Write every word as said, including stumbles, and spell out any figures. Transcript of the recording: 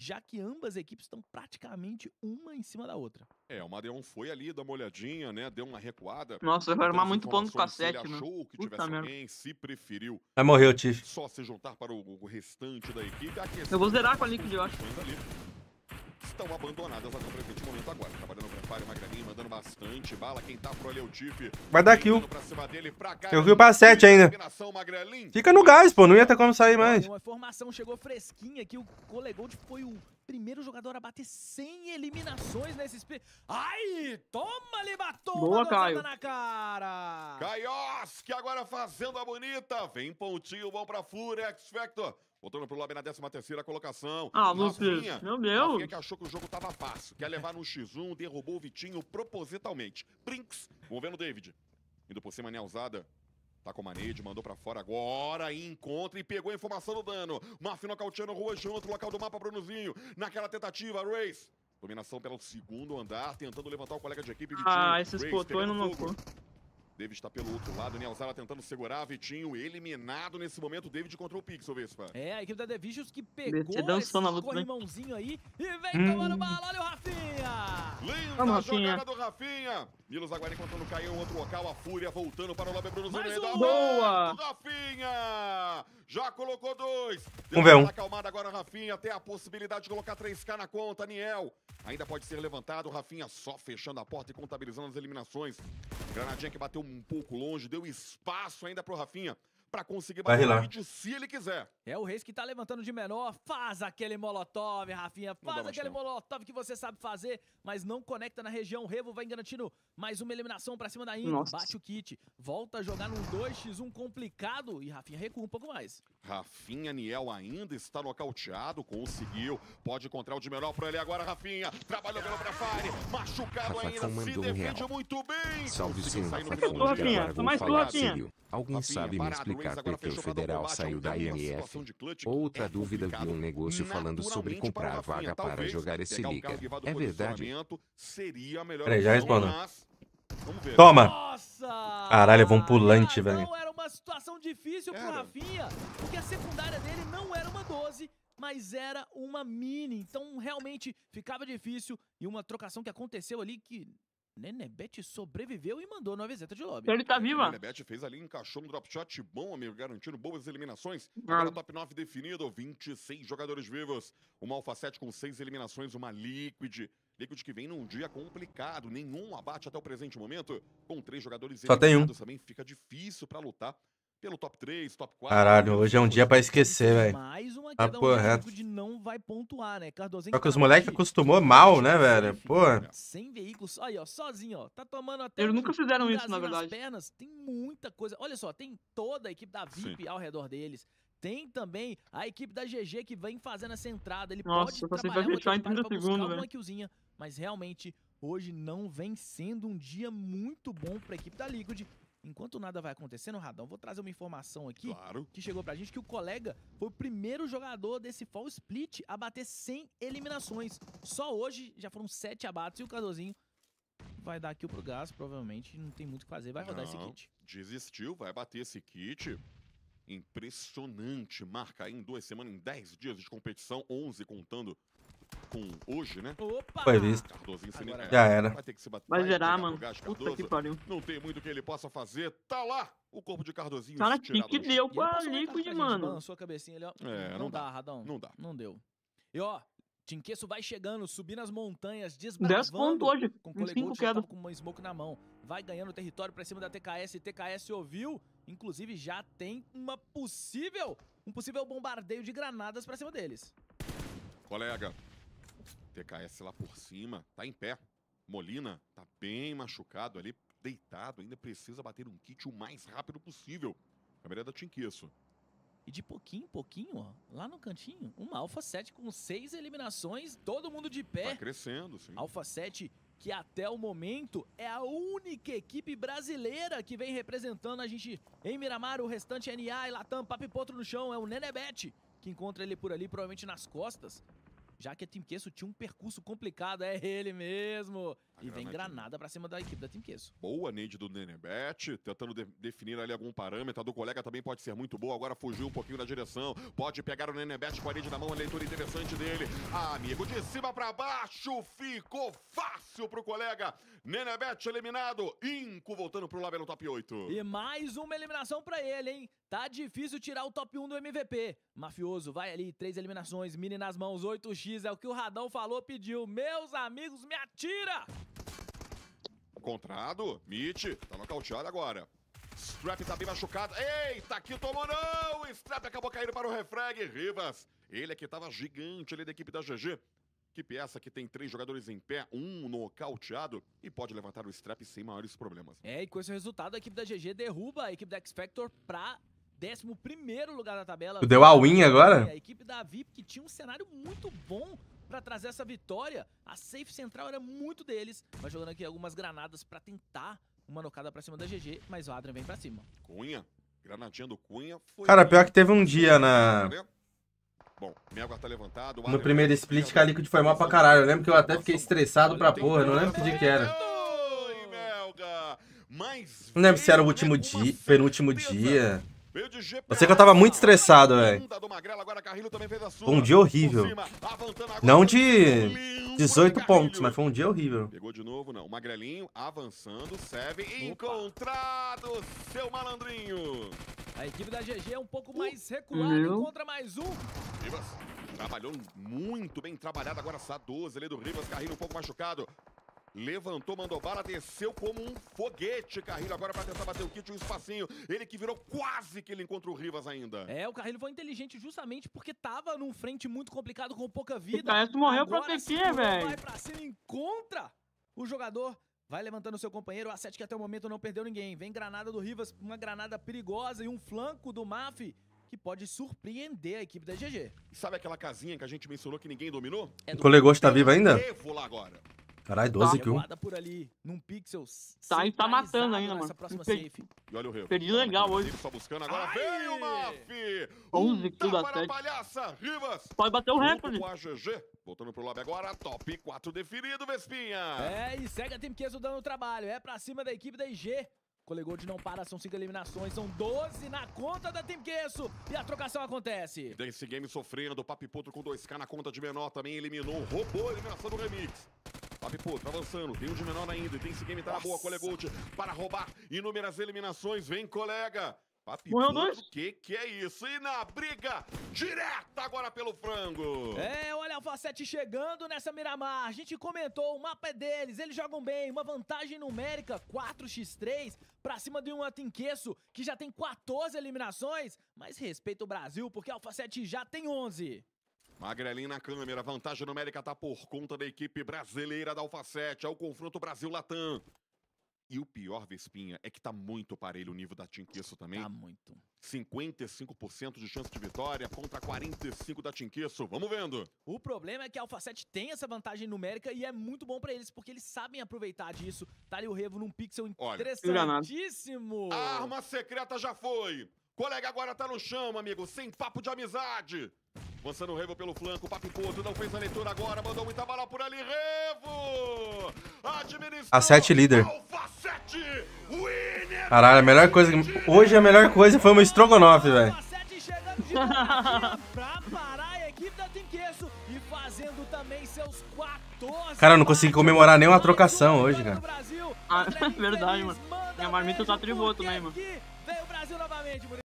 já que ambas equipes estão praticamente uma em cima da outra. É, o Madeon foi ali, deu uma olhadinha, né? Deu uma recuada. Nossa, vai armar muito ponto com a Se ele sete, mano. achou que Puta tivesse merda. alguém, se preferiu Vai morrer o Tiff. só se juntar para o, o restante da equipe. A Eu vou zerar com a Liquid, eu acho. ali estão abandonadas até o presente momento agora. Trabalhando o preparo, Magrelinho, mandando bastante bala. Quem tá pro ali é o Tiff. Vai dar kill. Pra cima dele, pra cá, Eu vi pra sete ainda. Magrelinho. Fica no gás, pô. Não ia ter como sair mais. Uma informação chegou fresquinha aqui. O Colegold foi o primeiro jogador a bater cem eliminações nesse split. Ai, toma ali, batom Boa, Caio. na cara. Kaios, que agora fazendo a bonita. Vem pontinho bom pra Fúria, X-Factor. Voltando pro lobby na décima terceira colocação. Ah, Rafinha, Lucas, meu Deus. Rafinha que achou que o jogo tava fácil. Quer levar no xis um, derrubou o Vitinho propositalmente. Brinks, movendo o David. Indo por cima, Nealzada. Tá com o Manede, mandou pra fora agora, encontra e pegou a informação do dano. Mafia nocauteando Rua junto, local do mapa, Brunozinho. Naquela tentativa, Race. Dominação pelo segundo andar, tentando levantar o colega de equipe, Vitinho. Ah, esse Race spotou e não pegando fogo. nocou. David está pelo outro lado, Nealzada tentando segurar, Vitinho eliminado nesse momento, David contra o Pixel, Vespa. É, a equipe da The Vicious que pegou Você dançou na esse luta, né? corrimãozinho aí e vem Hum. tomando bala, olha o Rafinha! Linda Vamos, Rafinha. jogada do Rafinha. Milos agora encontrando o Caio em outro local, a Fúria voltando para o lobby, Bruno Mais Zuneida. um. Boa. Rafinha! Já colocou dois. Vamos ver um. Acalmada agora, Rafinha, tem a possibilidade de colocar três K na conta, Niel. Ainda pode ser levantado, Rafinha só fechando a porta e contabilizando as eliminações. Granadinha que bateu um pouco longe, deu espaço ainda pro Rafinha pra conseguir Vai bater o rilar. vídeo se ele quiser. É o Reis que tá levantando de menor, faz aquele molotov, Rafinha, Não dá faz mais aquele tempo. molotov que você sabe fazer, mas não conecta na região. O Revo vai garantindo mais uma eliminação pra cima da Indy, Nossa. bate o kit, volta a jogar num dois contra um complicado e Rafinha recua um pouco mais. Rafinha, Niel ainda está nocauteado, conseguiu, pode encontrar o de menor por ali agora, Rafinha, trabalhou pelo pré-fire, machucado Rafa ainda, se comandou um defende real. muito bem. Salve Conseguiu sim, sair no Rafa final do Rafinha, Conde, jogo. agora vou mais tu, falar Rafinha. sério. Alguém Rafinha, sabe me parado, explicar Reis agora por que o fechou pra dar Federal combate, saiu da alguma I M F? situação de clutch que Outra é dúvida, vi complicado, um negócio falando sobre naturalmente, comprar para o vaga Rafinha, para talvez jogar esse pegar o liga. carro que vai do É verdade? posicionamento Seria a melhor Peraí, já opção, respondo. mas vamos ver. Toma! Nossa! Caralho, levou um pulante, Ah, velho. Não era uma situação difícil pro Era. Rafinha, porque a secundária dele não era uma doze, mas era uma mini, então realmente ficava difícil. E uma trocação que aconteceu ali que Nenebet sobreviveu e mandou no A V Z de lobby. Ele tá viva. O Nenebet fez ali, encaixou no drop shot bom, amigo, garantindo boas eliminações. Ah. Agora top nove definido, vinte e seis jogadores vivos. Uma Alpha sete com seis eliminações, uma Liquid. Liquid que vem num dia complicado, nenhum abate até o presente momento. Com três jogadores Só tem um. eliminados também fica difícil pra lutar pelo top três, top quatro. Caralho, hoje é um dia pra esquecer, velho. Mais uma Ah, queda pô, onde o reto. Liquid não vai pontuar, né? Cardozinho Só que os tá moleques hoje acostumou mal, né, velho? safe, Pô. sem veículos, aí ó, sozinho, ó, tá tomando até Eles um- nunca fizeram um isso, na gazinho nas verdade. pernas, tem muita coisa, olha só, tem toda a equipe da V I P ao redor deles, tem também a equipe da G G que vem fazendo essa entrada, ele Nossa, pode eu passei trabalhar pra uma fechar em tripare trinta pra buscar segundos, alguma velho. killzinha, mas realmente hoje não vem sendo um dia muito bom pra equipe da Liquid. Enquanto nada vai acontecendo, Radão, vou trazer uma informação aqui Claro. que chegou pra gente que o colega foi o primeiro jogador desse Fall Split a bater cem eliminações. Só hoje já foram sete abates e o Cardozinho vai dar kill pro Gás, provavelmente não tem muito o que fazer, vai rodar esse Não, kit. Desistiu, vai bater esse kit. Impressionante. Marca aí em duas semanas, em dez dias de competição, onze contando com hoje, né? Opa! Foi visto. Cardozinho sem Agora nem- Já era. Vai ter que se bater. Vai zerar, pegar mano. no gás, Puta Cardoso. que pariu. Não tem muito que ele possa fazer. Tá lá o corpo de Cardozinho. Cara, tirado que que do chão. deu E ele com a passou um recado Liquid, pra gente, mano? balançou a cabecinha ali, ó. É, não, não dá, dá. Radão. Não dá. Não deu. E ó, Tinqueço vai chegando, subindo as montanhas, dez desbravando. pontos hoje. Com o Em cinco Colegold já quedas. tava com uma smoke na mão. Vai ganhando território pra cima da T K S. T K S ouviu. Inclusive já tem uma possível, um possível bombardeio de granadas pra cima deles. Colega. T K S lá por cima. Tá em pé. Molina tá bem machucado ali. Deitado. Ainda precisa bater um kit o mais rápido possível. Câmera da Tinqueço. E de pouquinho em pouquinho, ó, lá no cantinho, uma Alpha sete com seis eliminações, todo mundo de Tá pé. crescendo, sim. Alpha sete, que até o momento é a única equipe brasileira que vem representando a gente em Miramar. O restante é N A e Latam, Papipotro no chão, é o Nenebet, que encontra ele por ali, provavelmente nas costas. Já que a Team Queso tinha um percurso complicado, é ele mesmo. E vem granadinha. granada pra cima da equipe da Team Queso. Boa nade do Nenebet, tentando de- definir ali algum parâmetro. A do colega também pode ser muito boa. Agora fugiu um pouquinho da direção. Pode pegar o Nenebet com a nade na mão. A leitura interessante dele. Amigo, de cima pra baixo. Ficou fácil pro colega. Nenebet eliminado. Inco voltando pro Lab no top oito. E mais uma eliminação pra ele, hein? Tá difícil tirar o top um do M V P. Mafioso, vai ali, três eliminações, mini nas mãos, oito x, é o que o Radão falou, pediu. Meus amigos, me atira! Encontrado, Mitch, tá nocauteado agora. Strap tá bem machucado. Eita, aqui tomou não! Strap acabou caindo para o refrag. Rivas, ele é que tava gigante ali da equipe da G G. Que peça que tem três jogadores em pé, um nocauteado e pode levantar o Strap sem maiores problemas. É, e com esse resultado, a equipe da G G derruba a equipe da X-Factor pra décimo primeiro lugar da tabela. Deu a win agora? A equipe da V I P, que tinha um cenário muito bom pra trazer essa vitória. A safe central era muito deles. Vai jogando aqui algumas granadas pra tentar uma nocada pra cima da G G, mas o Adrian vem pra cima. Cunha, granadinha do Cunha. Foi Cara, pior que teve um dia na... Bom, Melgar tá levantado. No primeiro split que a Liquid foi mal pra caralho. Eu lembro que eu até fiquei estressado pra porra. Não lembro que dia que era. Oi, Melgar. Mas Não lembro se era o veio, último né, com uma dia, penúltimo certeza. dia. Veio de G P A. Eu sei que eu tava muito estressado, velho. Bunda do Magrelo, agora Carrilho também fez a sua. Foi um dia horrível. Por cima, avantando agora. Não de Limpo dezoito pra Carrilho. pontos, mas foi um dia horrível. Pegou de novo, não. Magrelinho avançando, serve. Encontrado, seu malandrinho. A equipe da G G é um pouco mais recuada, Meu. encontra mais um. Rivas trabalhou muito bem trabalhado. Agora Sá doze ali do Rivas. Carrilho um pouco machucado. Levantou, mandou bala, desceu como um foguete. Carrilho agora pra tentar bater o kit, um espacinho. Ele que virou quase que ele encontra o Rivas ainda. É, o Carrilho foi inteligente justamente porque tava num frente muito complicado com pouca vida. Parece que morreu pra Agora P Q, segurou, velho. Vai pra cima, encontra o jogador. Vai levantando o seu companheiro. O A sete que até o momento não perdeu ninguém. Vem granada do Rivas, uma granada perigosa e um flanco do Maf que pode surpreender a equipe da G G. Sabe aquela casinha que a gente mencionou que ninguém dominou? É O Colegosto tá vivo ainda? Evo lá agora. Caralho, doze kills. Revoada por ali, num pixel. Tá, e tá matando centralizado ainda, nessa mano. próxima Perdi- safe. E olha o Revo. Perdi legal hoje. Só buscando agora. Ai! Veio o Maf! onze Um kills da tapa na sete. palhaça, Rivas. Pode bater o Junto recorde. com a G G. Voltando pro lobby agora. Top quatro definido, Vespinha. É, e segue a Team Queso dando trabalho. É pra cima da equipe da I G. Colegold não para, são cinco eliminações, são doze na conta da Team Queso. E a trocação acontece. Dance Game sofrendo. Papipotro com dois K na conta de menor. Também eliminou. Roubou a eliminação do Remix. Papipotro avançando. Tem um de menor ainda. E Dance Game tá na boa. Colegold para roubar inúmeras eliminações. Vem, colega. Morreu Papipotro, dois. que que é isso? E na briga direta agora pelo frango. É, olha a Alpha sete chegando nessa Miramar. A gente comentou, o mapa é deles, eles jogam bem. Uma vantagem numérica, quatro a três, pra cima de uma Team Queso que já tem quatorze eliminações. Mas respeita o Brasil, porque a Alpha sete já tem onze. Magrelinho na câmera, vantagem numérica tá por conta da equipe brasileira da Alpha sete. É o confronto Brasil-Latam. E o pior, Vespinha, é que tá muito parelho o nível da Team Queso também. Tá muito. cinquenta e cinco por cento de chance de vitória contra quarenta e cinco por cento da Team Queso. Vamos vendo. O problema é que a Alpha sete tem essa vantagem numérica e é muito bom pra eles, porque eles sabem aproveitar disso. Tá ali o Revo num pixel Olha, interessantíssimo. A arma secreta já foi. Colega agora tá no chão, amigo, sem papo de amizade. Avançando o Revo pelo flanco, Papipoto não fez a leitura agora, mandou muita bala por ali, Revo! Administrou A sete líder. Alpha sete, winner! Caralho, a melhor coisa... que- Hoje a melhor coisa foi o meu estrogonofe, velho. Alpha sete chegando de novo pra parar a equipe da Team Queso e fazendo também seus quatorze. Cara, eu não consegui comemorar nenhuma trocação hoje, cara. Ah, verdade, mano. Minha marmita tá tribô também, mano. Veio o Brasil novamente,